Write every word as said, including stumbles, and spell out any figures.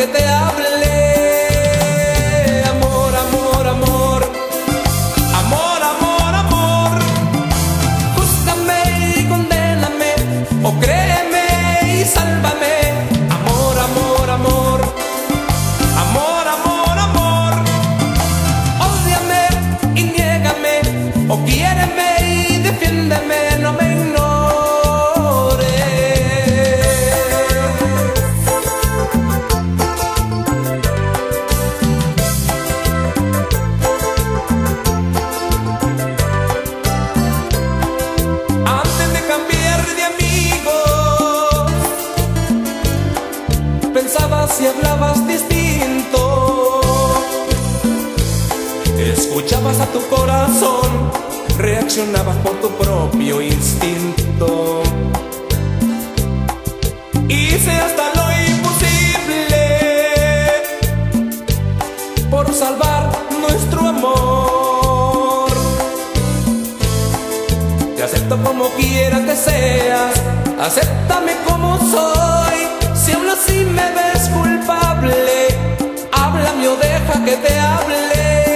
que te hable. Amor, amor, amor, amor, amor, amor. Júzgame y condéname, o créeme y sálvame. Amor, amor, amor, amor, amor, amor. Ódiame y niégame, o quiéreme y defiéndeme, no me ignores. Antes de cambiar de amigos, pensabas y hablabas distinto. Escuchabas a tu corazón, reaccionabas por tu propio instinto. Hice hasta lo imposible por salvar nuestro amor. Te acepto como quiera que seas, acéptame como soy. Si aún así me ves culpable, háblame o deja que te hable.